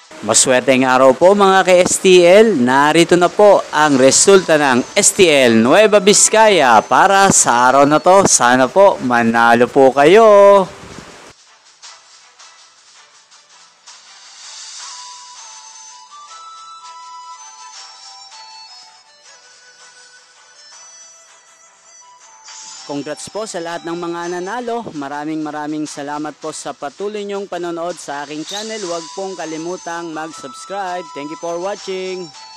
Maswerteng araw po mga ka-STL, narito na po ang resulta ng STL Nueva Vizcaya para sa araw na to. Sana po manalo po kayo. Congrats po sa lahat ng mga nanalo. Maraming salamat po sa patuloy niyong panonood sa aking channel. Huwag pong kalimutang mag-subscribe. Thank you for watching.